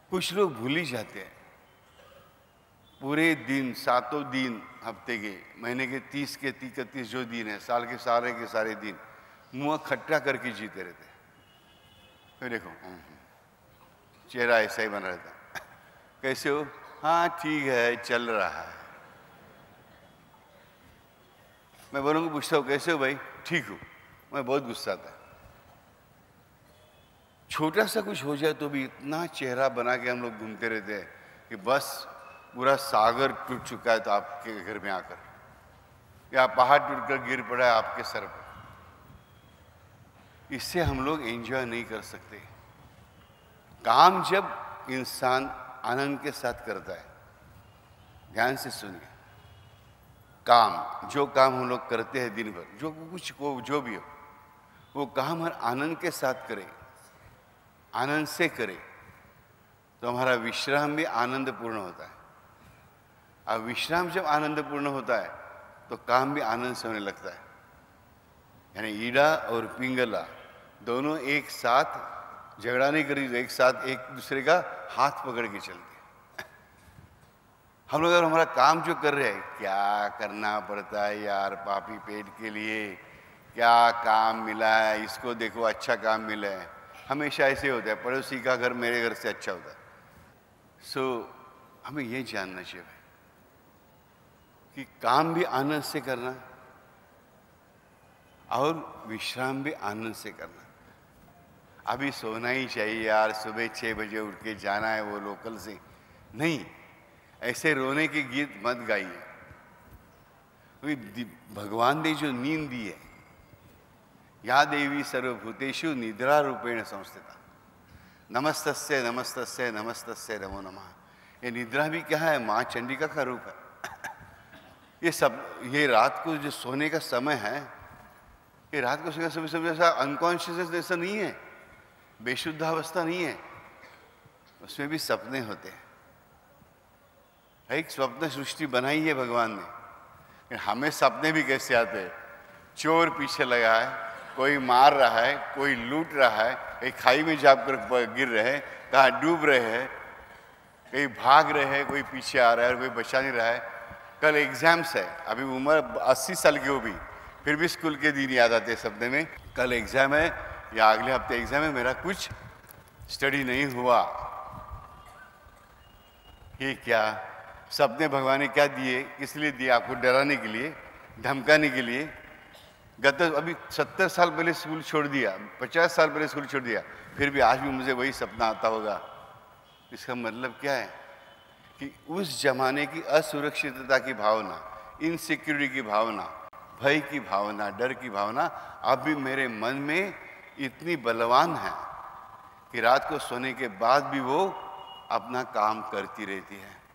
कुछ लोग भूल ही जाते हैं। पूरे दिन, सातों दिन, हफ्ते के, महीने के 30 के 31 जो दिन है, साल के सारे दिन मुंह खट्टा करके जीते रहते हैं। फिर देखो चेहरा ऐसा ही बना रहता है। कैसे हो? हाँ ठीक है, चल रहा है। मैं बोलूँगा, पूछता हूँ कैसे हो भाई? ठीक हूँ। मैं बहुत गुस्सा आता है। छोटा सा कुछ हो जाए तो भी इतना चेहरा बना के हम लोग घूमते रहते हैं कि बस पूरा सागर टूट चुका है तो आपके घर में आकर, या पहाड़ टूटकर गिर पड़ा है आपके सर पर। इससे हम लोग एंजॉय नहीं कर सकते। काम जब इंसान आनंद के साथ करता है, ध्यान से सुनिए, काम, जो काम हम लोग करते हैं दिन भर, जो कुछ को जो भी हो, वो काम हर आनंद के साथ करें, आनंद से करें, तो हमारा विश्राम भी आनंदपूर्ण होता है। अब विश्राम जब आनंदपूर्ण होता है तो काम भी आनंद से होने लगता है। यानी ईड़ा और पिंगला दोनों एक साथ झगड़ा नहीं करी, एक साथ एक दूसरे का हाथ पकड़ के चलते हैं। हम लोग अगर हमारा काम जो कर रहे हैं, क्या करना पड़ता है यार पापी पेट के लिए, क्या काम मिला है, इसको देखो अच्छा काम मिला है। हमेशा ऐसे होता है, पड़ोसी का घर मेरे घर से अच्छा होता है। हमें ये जानना चाहिए कि काम भी आनंद से करना और विश्राम भी आनंद से करना। अभी सोना ही चाहिए यार, सुबह 6 बजे उठ के जाना है वो लोकल से, नहीं, ऐसे रोने के गीत मत गाइए। भगवान ने जो नींद दी है, या देवी सर्वभूतेषु निद्रा रूपेण संस्थिता, नमस्तस्य नमस्तस्य नमस्तस्य नमो नमः। ये निद्रा भी क्या है? माँ चंडिका का रूप है। ये सब, ये रात को जो सोने का समय है, ये रात को सोने का समय ऐसा अनकॉन्शियस जैसा नहीं है, बेशुद्ध अवस्था नहीं है, उसमें भी सपने होते हैं। एक स्वप्न सृष्टि बनाई है भगवान ने। हमें सपने भी कैसे आते हैं? चोर पीछे लगा है, कोई मार रहा है, कोई लूट रहा है, कहीं खाई में जाकर गिर रहे हैं, कहाँ डूब रहे हैं, कहीं भाग रहे हैं, कोई पीछे आ रहा है और कोई बचा नहीं रहा है। कल एग्जाम्स है, अभी उम्र 80 साल की हो भी, फिर भी स्कूल के दिन याद आते हैं सपने में। कल एग्जाम है या अगले हफ्ते एग्जाम है, मेरा कुछ स्टडी नहीं हुआ। ये क्या सपने भगवान ने क्या दिए? किस लिए दिए? आपको डराने के लिए, धमकाने के लिए। अभी 70 साल पहले स्कूल छोड़ दिया, 50 साल पहले स्कूल छोड़ दिया, फिर भी आज भी मुझे वही सपना आता होगा। इसका मतलब क्या है कि उस जमाने की असुरक्षितता की भावना, इनसिक्योरिटी की भावना, भय की भावना, डर की भावना अब भी मेरे मन में इतनी बलवान है कि रात को सोने के बाद भी वो अपना काम करती रहती है।